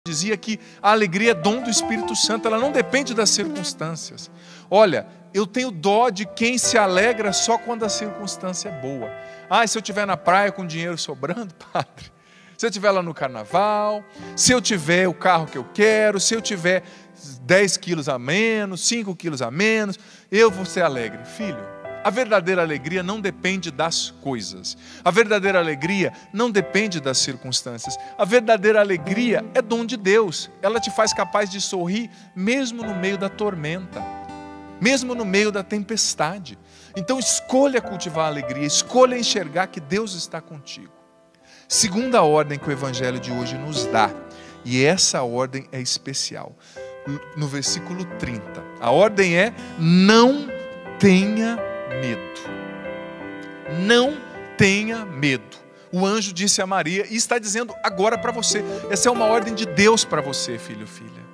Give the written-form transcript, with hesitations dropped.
dizia que a alegria é dom do Espírito Santo, ela não depende das circunstâncias. Olha, eu tenho dó de quem se alegra só quando a circunstância é boa. Ah, se eu estiver na praia com dinheiro sobrando, padre, se eu estiver lá no carnaval, se eu tiver o carro que eu quero, se eu tiver 10 quilos a menos, 5 quilos a menos, eu vou ser alegre. Filho, a verdadeira alegria não depende das coisas. A verdadeira alegria não depende das circunstâncias. A verdadeira alegria é dom de Deus. Ela te faz capaz de sorrir mesmo no meio da tormenta, mesmo no meio da tempestade. Então escolha cultivar a alegria, escolha enxergar que Deus está contigo. Segunda ordem que o Evangelho de hoje nos dá, e essa ordem é especial. No versículo 30, a ordem é: não tenha medo. Não tenha medo. O anjo disse a Maria e está dizendo agora para você. Essa é uma ordem de Deus para você, filho, filha.